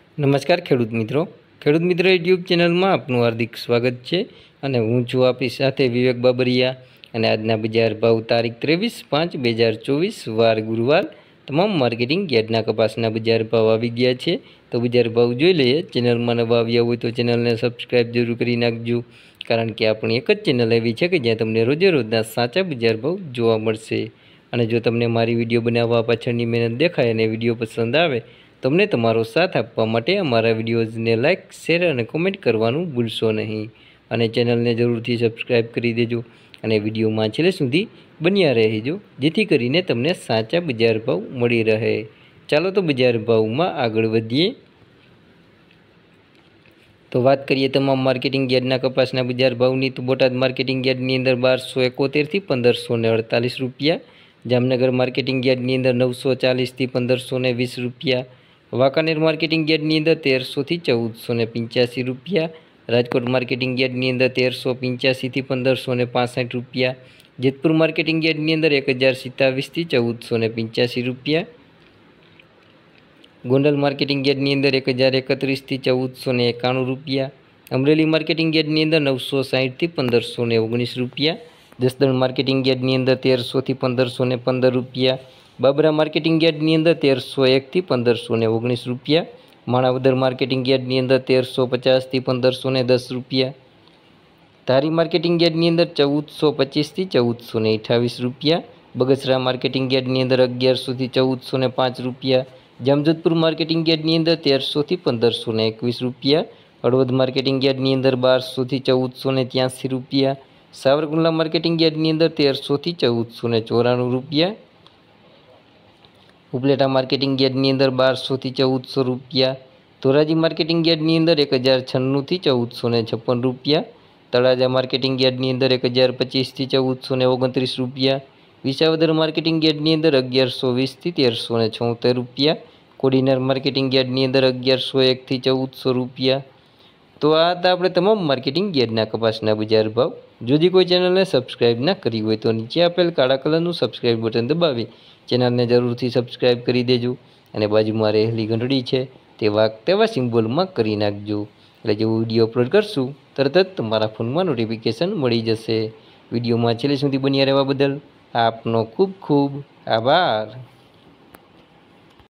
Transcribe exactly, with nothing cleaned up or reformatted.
નમસ્કાર ખેડૂત મિત્રો ખેડૂત મિત્ર યુટ્યુબ ચેનલમાં આપનું હાર્દિક સ્વાગત છે અને હું છું આપણી સાથે વિવેક બાબરિયા અને આજના બજાર ભાવ તારીખ ત્રેવીસ પાંચ બે હજાર ચોવીસ વાર ગુરુવાર તમામ માર્કેટિંગ યાર્ડના કપાસના બજાર ભાવ આવી ગયા છે। તો બજાર ભાવ જોઈ લઈએ। ચેનલમાં નવા આવ્યા હોય તો ચેનલને સબસ્ક્રાઈબ જરૂર કરી નાખજો, કારણ કે આપણી એક જ ચેનલ એવી છે કે જ્યાં તમને રોજે રોજના સાચા બજાર ભાવ જોવા મળશે। અને જો તમને મારી વિડીયો બનાવવા પાછળની મહેનત દેખાય અને વિડીયો પસંદ આવે તમને તમારો સાથ આપવા માટે અમારા વિડીયોઝને લાઇક શેર અને કોમેન્ટ કરવાનું ભૂલશો નહીં અને ચેનલને જરૂરથી સબસ્ક્રાઈબ કરી દેજો અને વિડીયોમાં છેલ્લે સુધી બન્યા રહેજો, જેથી કરીને તમને સાચા બજાર ભાવ મળી રહે। ચાલો તો બજાર ભાવમાં આગળ વધીએ। તો વાત કરીએ તમામ માર્કેટિંગ યાર્ડના કપાસના બજાર ભાવની તો બોટાદ માર્કેટિંગ યાર્ડની અંદર બારસો એકોતેરથી પંદરસો ને અડતાલીસ રૂપિયા, જામનગર માર્કેટિંગ યાર્ડની અંદર નવસો ચાલીસથી પંદરસો ને વીસ રૂપિયા, વાંકાનેર માર્કેટિંગ યાર્ડની અંદર તેરસોથી ચૌદસો ને પંચ્યાસી રૂપિયા, રાજકોટ માર્કેટિંગ યાર્ડની અંદર તેરસો પંચ્યાસીથી પંદરસો ને પાસઠ રૂપિયા, જેતપુર માર્કેટિંગ યાર્ડની અંદર એક હજાર સિત્તાવીસથી ચૌદસો ને પંચ્યાસી રૂપિયા, ગોંડલ માર્કેટિંગ યાર્ડની અંદર એક હજાર એકત્રીસથી ચૌદસો ને એકાણું રૂપિયા, અમરેલી માર્કેટિંગ યાર્ડની અંદર નવસો સાહીઠથી પંદરસો ને ઓગણીસ રૂપિયા, જસદણ માર્કેટિંગ યાર્ડની અંદર તેરસોથી પંદરસો ને પંદર રૂપિયા, બાબરા માર્કેટિંગ યાર્ડની અંદર તેરસો એકથી પંદરસો ને ઓગણીસ રૂપિયા, માણાવદર માર્કેટિંગ યાર્ડની અંદર તેરસો પચાસથી પંદરસો ને દસ રૂપિયા, ધારી માર્કેટિંગ યાર્ડની અંદર ચૌદસો પચીસથી ચૌદસો ને અઠ્ઠાવીસ રૂપિયા, બગસરા માર્કેટિંગ યાર્ડની અંદર અગિયારસોથી ચૌદસો ને પાંચ રૂપિયા, જામજોધપુર માર્કેટિંગ યાર્ડની અંદર તેરસોથી પંદરસો ને એકવીસ રૂપિયા, હળવદ માર્કેટિંગ યાર્ડની અંદર બારસોથી ચૌદસો ને ત્યાંસી રૂપિયા, સાવરકુંડલા માર્કેટિંગ યાર્ડની અંદર તેરસોથી ચૌદસો ને ચોરાણું રૂપિયા, ઉપલેટા માર્કેટિંગ યાર્ડની અંદર બારસોથી ચૌદસો રૂપિયા, ધોરાજી માર્કેટિંગ યાર્ડની અંદર એક હજાર છન્નુંથી ચૌદસો ને છપ્પન રૂપિયા, તળાજા માર્કેટિંગ યાર્ડની અંદર એક હજાર પચીસથી ચૌદસો ને ઓગણત્રીસ રૂપિયા, વિસાવદર માર્કેટિંગ યાર્ડની અંદર અગિયારસો વીસથી તેરસો ને છોતેર રૂપિયા, કોડીનાર માર્કેટિંગ યાર્ડની અંદર અગિયારસો એકથી ચૌદસો રૂપિયા। તો આ હતા આપણે તમામ માર્કેટિંગ યાર્ડના કપાસના બજાર ભાવ। જો કોઈ ચેનલને સબસ્ક્રાઈબ ના કરી હોય તો નીચે આપેલ કાળા કલરનું સબસ્ક્રાઈબ બટન દબાવી ચેનલને જરૂરથી સબસ્ક્રાઈબ કરી દેજો અને બાજુમાં રહેલી ઘંટડી છે તે વાક તેવા સિમ્બોલમાં કરી નાખજો, એટલે જેવું વિડીયો અપલોડ કરશું તરત જ તમારા ફોનમાં નોટિફિકેશન મળી જશે। વિડીયોમાં છેલ્લે સુધી બન્યા રહેવા બદલ આપનો ખૂબ ખૂબ આભાર।